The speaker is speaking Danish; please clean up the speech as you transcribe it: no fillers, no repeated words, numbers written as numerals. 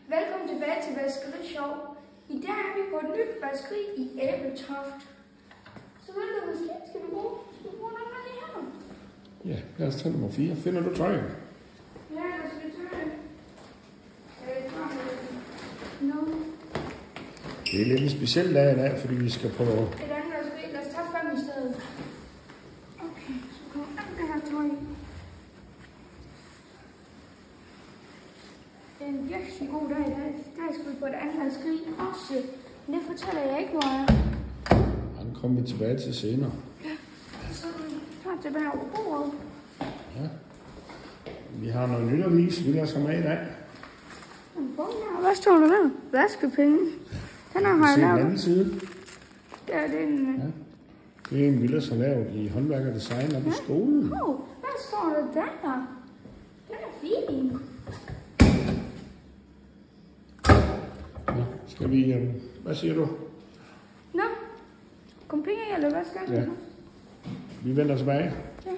Velkommen tilbage til Vaskeri Show. I dag er vi på et nyt vaskeri i Ebeltoft. Så ved du, måske skal vi bruge nogle af de her. Ja, lad os tage nummer 4. Finder du tøj? Ja, der skal vi tage no. Det er lidt en speciel dag i dag, fordi vi skal på... Et andet vaskeri. Lad os tage 5 i stedet. Okay, så kommer alt det her tøj. Det er en virkelig god dag i dag. Der skal vi på et andet vaskeri også. Men det fortæller jeg ikke, hvor jeg er. Han kommer vi tilbage til senere. Ja, så tager jeg tilbage over bordet. Ja. Vi har noget nyt avis, vi lader sig med i dag. Hvad står der der? Vaskepenge. Den har jeg lavet. lavet. Den anden side. Ja, det er en... Ja. Det er en, vi lader sig lavet i håndværk og design oppe i skolen. Hvad står der der? Den er fin. Ja, skal vi... hvad siger du? Nå, kom penge, eller hvad skal vi? Ja. Vi vender tilbage.